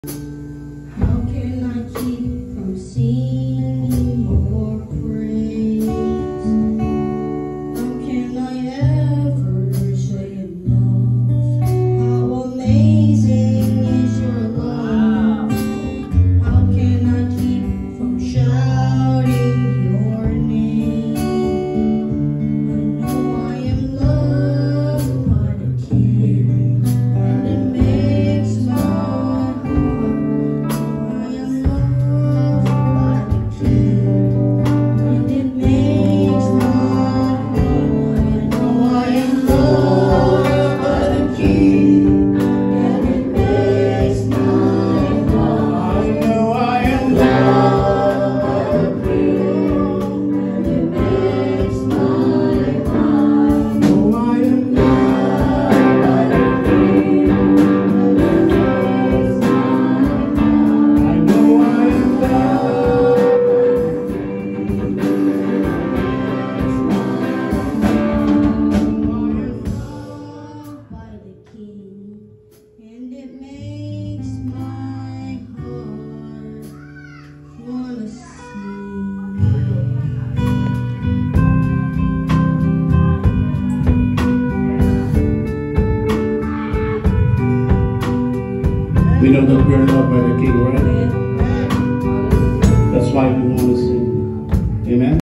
How can I keep from singing your praise? How can I ever say enough? How amazing is your love? How can I keep from shouting your name? I know I am loved by the King, and it makes my heart. I am loved by the King, and it makes my heart. I know I am loved by the King, and it makes my heart. I know I am loved by the King, and it makes my heart. I know I am loved by the King, and it makes my heart. I know I am loved by the King, and it makes my heart wanna sing. We know that we're loved by the King, right? That's why we want to sing. Amen.